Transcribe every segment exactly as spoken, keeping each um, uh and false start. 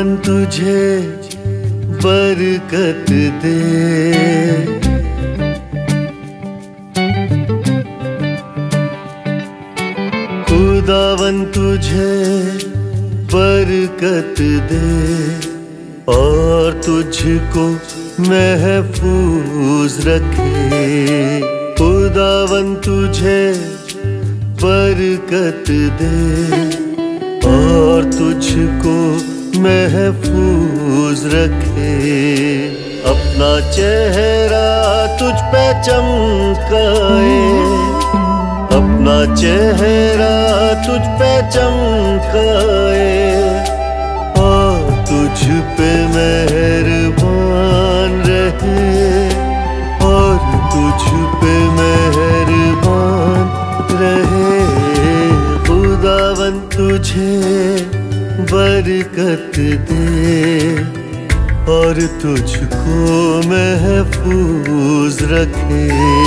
खुदावन तुझे बरकत दे, खुदावन तुझे बरकत दे और तुझको महफूज रखे। खुदावन तुझे बरकत दे और तुझको महफूज रखे। अपना चेहरा तुझ पे चमकाए, अपना चेहरा तुझ पे चमकाए और तुझ पे मेहरबान रहे, और तुझ पे मेहरबान रहे। खुदावन तुझे बरकत दे और तुझको महफूज रखे।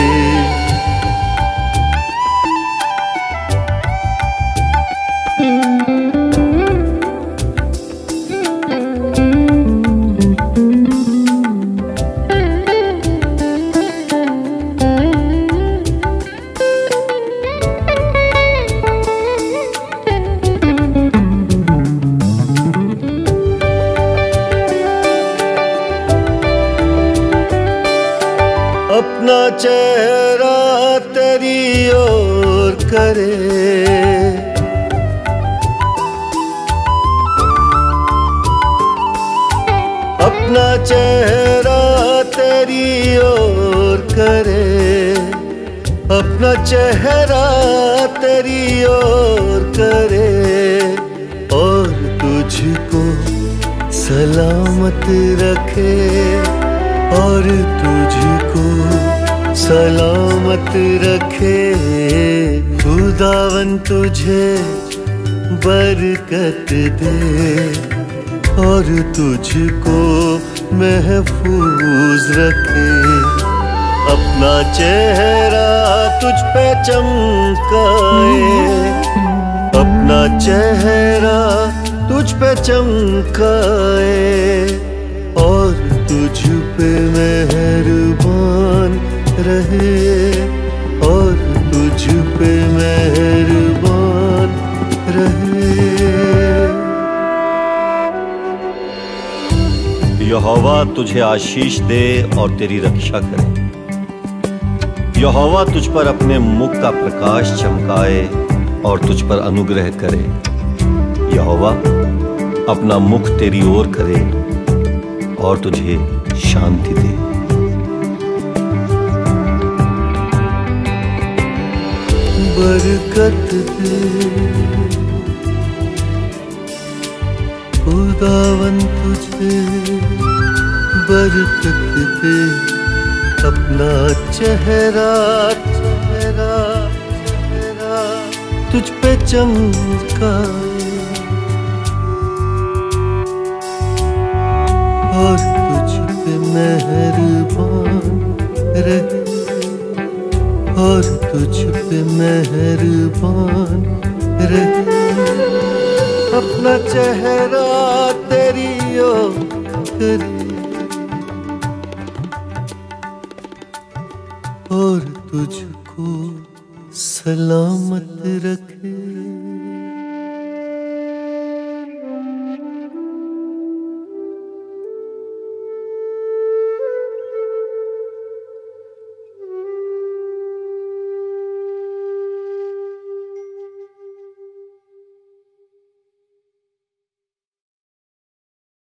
अपना चेहरा तेरी ओर करे, अपना चेहरा तेरी ओर करे, अपना चेहरा तेरी ओर करे और तुझको सलामत रखे, और तुझको सलामत रखे। खुदावन तुझे बरकत दे और तुझको महफूज रखे। अपना चेहरा तुझ पे चमकाए, अपना चेहरा तुझ पे चमकाए और तुझ पे मेहरबान रहे, और तुझ पे मेहरबान रहे। यहोवा तुझे आशीष दे और तेरी रक्षा करे। यहोवा तुझ पर अपने मुख का प्रकाश चमकाए और तुझ पर अनुग्रह करे। यहोवा अपना मुख तेरी ओर करे और तुझे शांति दे। बरकत दे खुदावन तुझे बरकत दे, अपना चेहरा चेहरा चेहरा तुझ पे चमकाए और तुझ पे मेहरबान रहे, और तुझ पे मेहरबान रहे। अपना चेहरा तेरी ओर करे और तुझको सलामत रखे।